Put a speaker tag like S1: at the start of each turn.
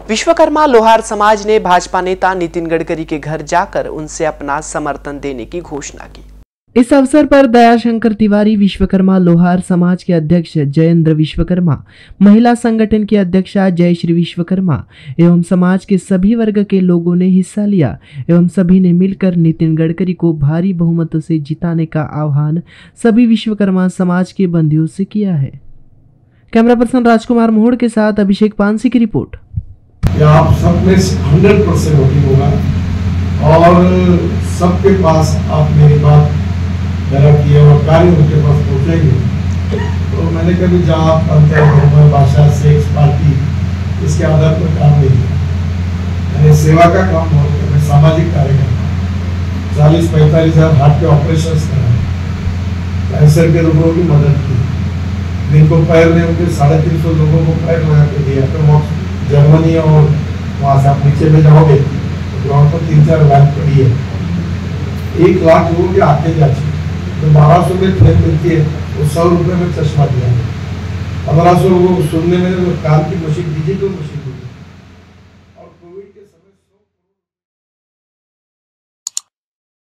S1: विश्वकर्मा लोहार समाज ने भाजपा नेता नितिन गडकरी के घर जाकर उनसे अपना समर्थन देने की घोषणा की। इस अवसर पर दयाशंकर तिवारी, विश्वकर्मा लोहार समाज के अध्यक्ष जयेंद्र विश्वकर्मा, महिला संगठन की अध्यक्षा जयश्री विश्वकर्मा एवं समाज के सभी वर्ग के लोगों ने हिस्सा लिया एवं सभी ने मिलकर नितिन गडकरी को भारी बहुमत से जिताने का आह्वान सभी विश्वकर्मा समाज के बंधुओं से किया है। कैमरा पर्सन राजकुमार मोहड़ के साथ अभिषेक पानसी की रिपोर्ट।
S2: आप सब में 100% वोटिंग होगा और सबके पास आप मेरी बात मेरा किया और कार्य उनके पास पहुँचेंगे। तो मैंने कभी जहाँ पंचायत भाषा सेक्स पार्टी इसके आधार पर काम नहीं किया। मैंने सेवा का काम बहुत किया। मैं सामाजिक कार्य करता हूँ। 40-45 हज़ार हार्ट के ऑपरेशन कराए, कैंसर के रोगों की मदद की, जिनको पैर नहीं उनके 350 लोगों को पैर लगा के दिया। तो वो जर्मनी और वहाँ से आप नीचे में जाओगे तो ग्राउंड पर 3-4 वैन पड़ी है। 1 लाख लोगों के आते जाते तो 1200 में ट्रेन मिलती है, वो 100 रुपये में चश्मा दिया। 1500 लोगों को सुनने में कान की मशीन, डिजिटल मशीन